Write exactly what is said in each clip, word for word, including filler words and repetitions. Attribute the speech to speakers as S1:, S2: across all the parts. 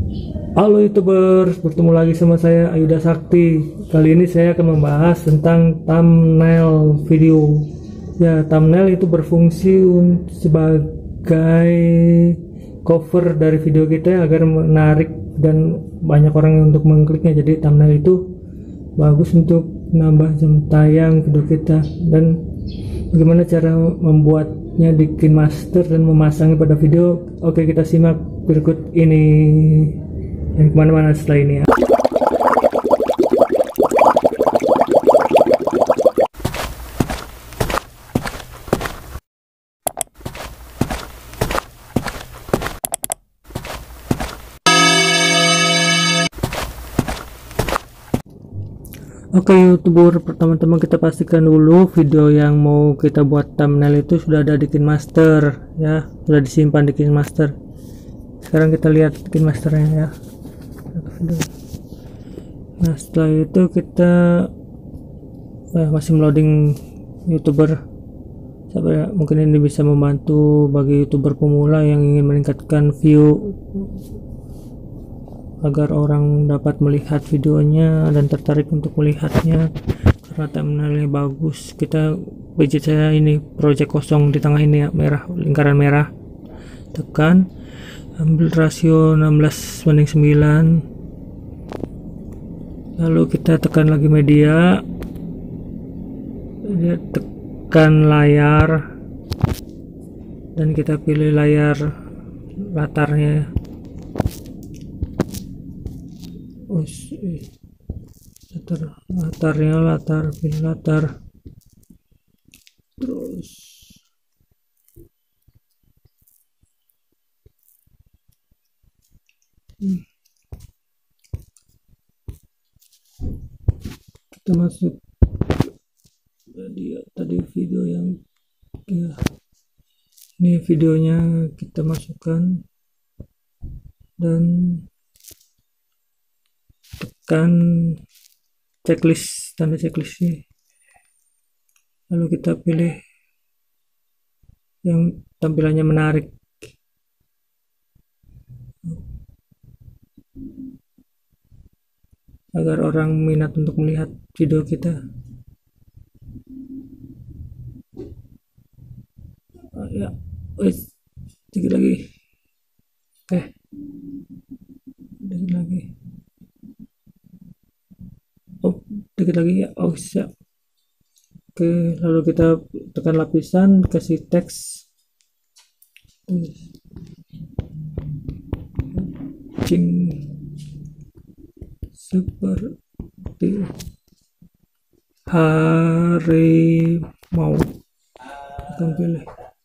S1: Halo YouTubers, bertemu lagi sama saya Ayuda Sakti. Kali ini saya akan membahas tentang thumbnail video. Ya, thumbnail itu berfungsi sebagai cover dari video kita agar menarik dan banyak orang untuk mengkliknya. Jadi thumbnail itu bagus untuk nambah jam tayang video kita. Dan bagaimana cara membuatnya di KineMaster dan memasangnya pada video? Oke, kita simak berikut ini. Dan kemana-mana setelah ini ya. Oke YouTuber, pertama-tama kita pastikan dulu video yang mau kita buat thumbnail itu sudah ada di KineMaster ya, sudah disimpan di KineMaster. Sekarang kita lihat KineMasternya ya. Nah setelah itu kita eh, masih meloading YouTuber. Sampai mungkin ini bisa membantu bagi YouTuber pemula yang ingin meningkatkan view agar orang dapat melihat videonya dan tertarik untuk melihatnya karena thumbnailnya bagus. Kita widget saya ini project kosong di tengah ini ya, merah, lingkaran merah. Tekan, ambil rasio enam belas banding sembilan, lalu kita tekan lagi media, dia tekan layar dan kita pilih layar latarnya. Oh, latar, latarnya latar, pilih latar, terus hmm. kita masuk tadi tadi video yang ya, ini videonya kita masukkan dan tekan checklist, tanda checklistnya, lalu kita pilih yang tampilannya menarik. Agar orang minat untuk melihat video kita. Oh, ya, wes, sedikit lagi. Oke, sedikit lagi. Oh, sedikit lagi ya. Oh, siap. Oke, lalu kita tekan lapisan, kasih teks. Cing. Seperti harimau, akan pilih,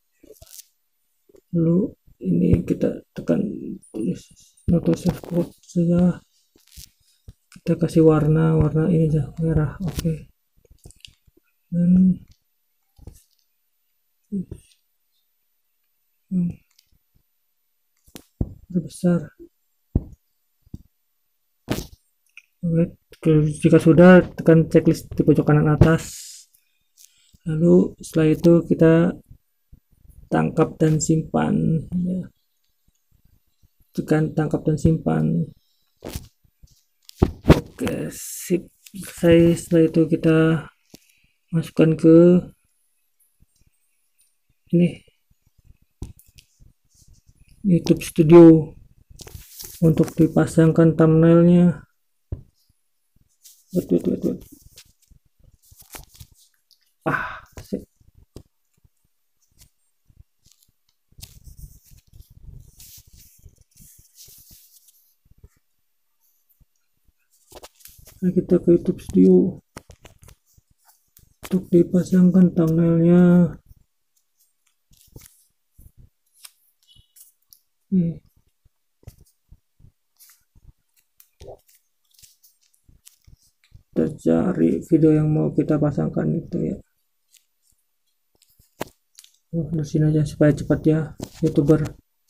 S1: lalu ini kita tekan tulis noto save code saja, kita kasih warna warna ini aja merah. Oke okay. Dan hmm, berbesar. Oke, jika sudah tekan checklist di pojok kanan atas, lalu setelah itu kita tangkap dan simpan ya. Tekan tangkap dan simpan. Oke, sip, selesai. Setelah itu kita masukkan ke ini YouTube Studio untuk dipasangkan thumbnailnya. Wait, wait, wait, wait. Ah, sip. Nah, kita ke YouTube Studio untuk dipasangkan thumbnailnya. Hmm. Kita cari video yang mau kita pasangkan itu ya. Oh, di sini aja supaya cepat ya YouTuber.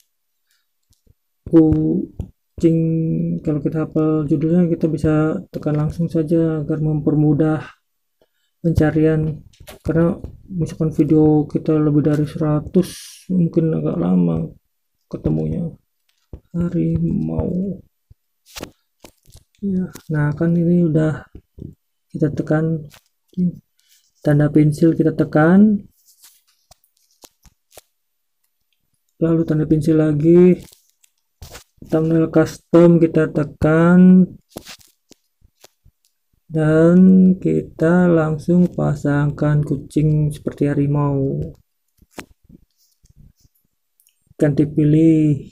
S1: Kucing, kalau kita hafal judulnya kita bisa tekan langsung saja agar mempermudah pencarian, karena misalkan video kita lebih dari seratus mungkin agak lama ketemunya. Harimau, ya. Nah kan ini udah kita tekan tanda pensil, kita tekan, lalu tanda pensil lagi, thumbnail custom kita tekan, dan kita langsung pasangkan kucing seperti harimau, ganti pilih.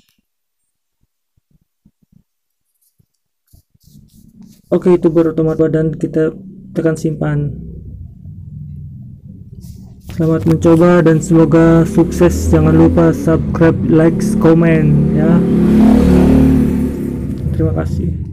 S1: Oke, itu berotomatis dan kita tekan simpan. Selamat mencoba dan semoga sukses. Jangan lupa subscribe, like, komen ya. Terima kasih.